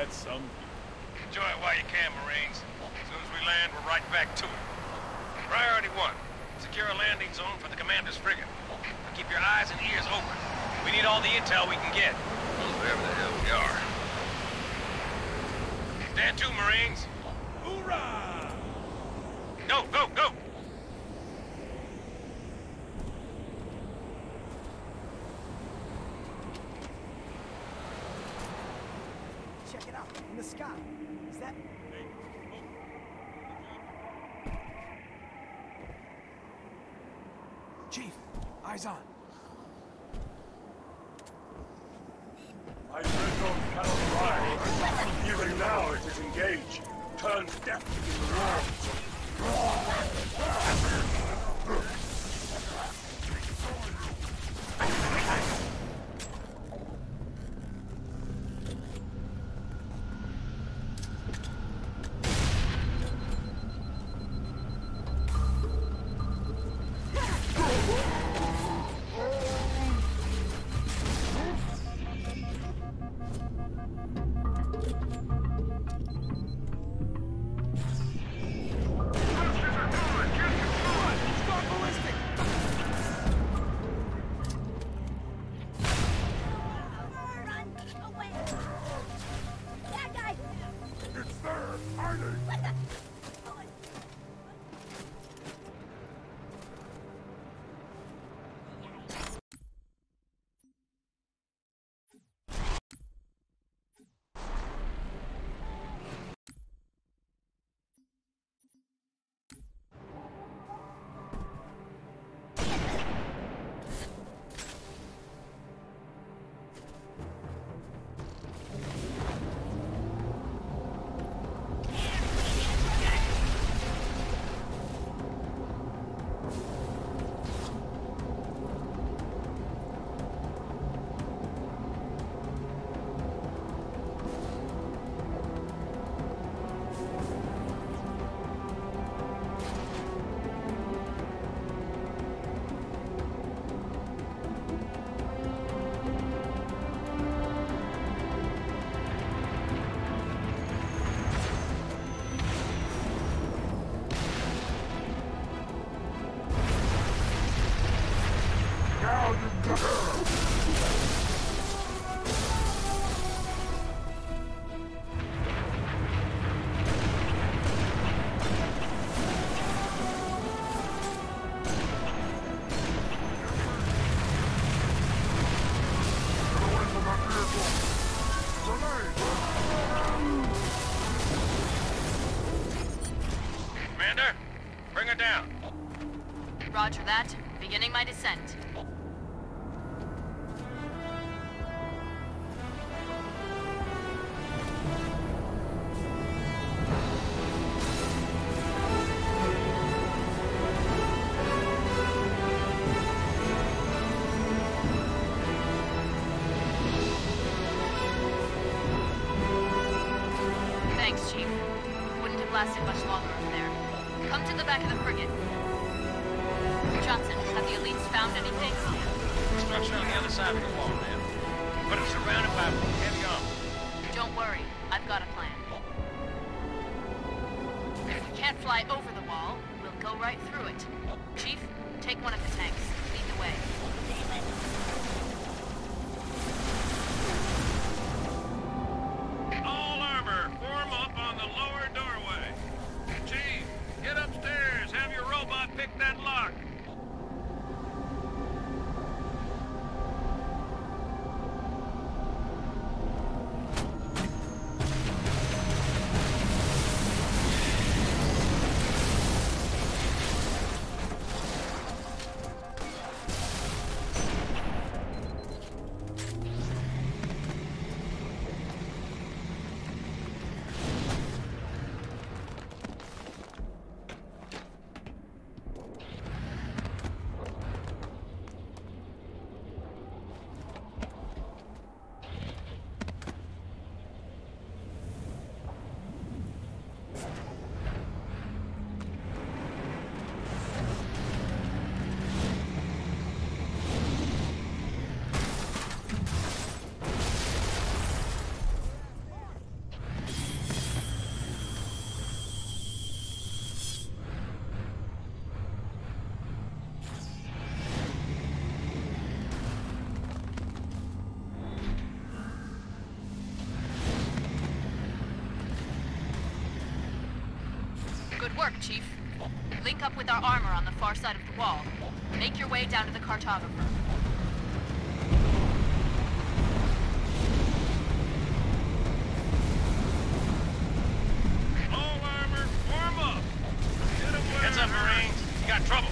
some. Enjoy it while you can, Marines. As soon as we land, we're right back to it. Priority 1. Secure a landing zone for the commander's frigate. Now keep your eyes and ears open. We need all the intel we can get. Wherever the hell we are. Stand to, Marines. Hoorah! Go, go, go! Check it out, in the sky. Is that... Chief, eyes on. I read on cannot ride. Even now it is engaged. Turns death in the world. Commander, bring her down. Roger that. Beginning my descent. Thanks, Chief. Wouldn't have lasted much longer up there. Come to the back of the frigate. Johnson, have the elites found anything? Structure on the other side of the wall, man. But it's surrounded by heavy armor. Don't worry, I've got a plan. If we can't fly over the wall, we'll go right through it. Chief, take one of the tanks. Lead the way. All armor, form up on the lower doorway. Chief, get upstairs. Have your robot pick that lock. work, Chief. Link up with our armor on the far side of the wall. Make your way down to the cartographer. All armor, warm up! Heads up, Marines. You got trouble.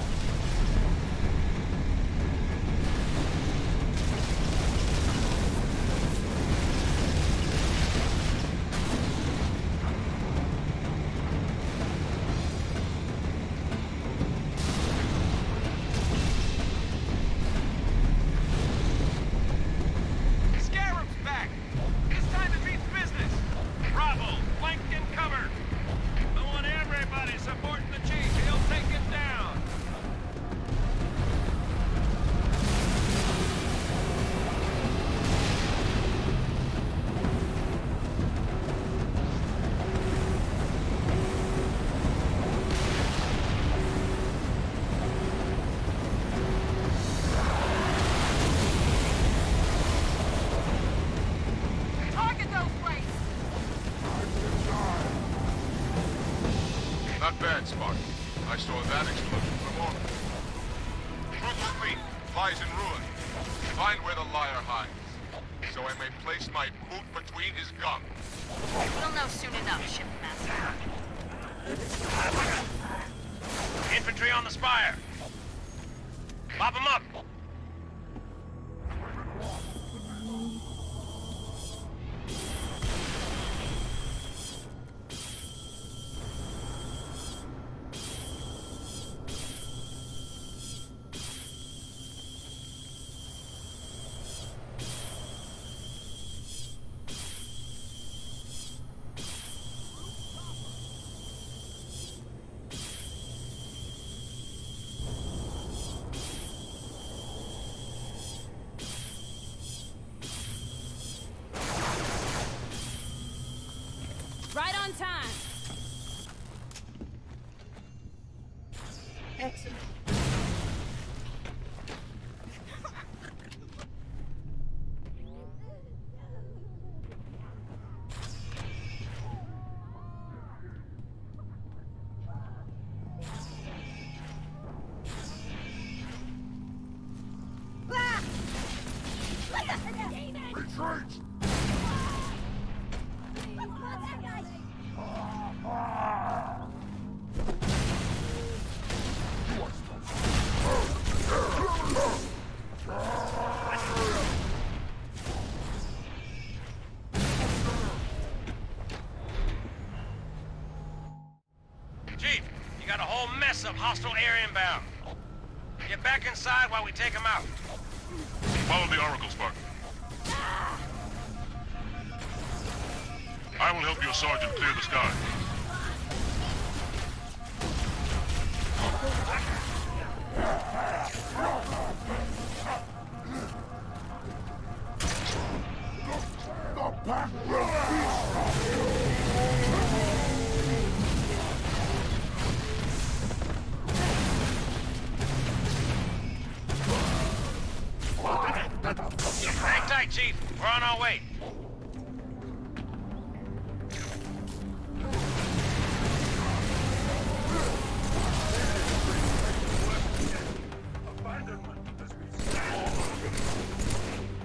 Not bad, Spartan. I saw that explosion from orbit. Truth's fleet lies in ruin. Find where the liar hides, so I may place my boot between his gums. We'll know soon enough, Shipmaster. Infantry on the spire. Pop them up. Right on time. Excellent. Retreat! Chief, you got a whole mess of hostile air inbound. Get back inside while we take them out. Follow the Oracle, Spartan. I will help your sergeant clear the sky. The pack will feast! Hang tight, Chief. We're on our way. Abandonment has been said.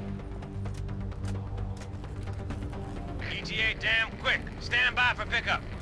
ETA damn quick. Stand by for pickup.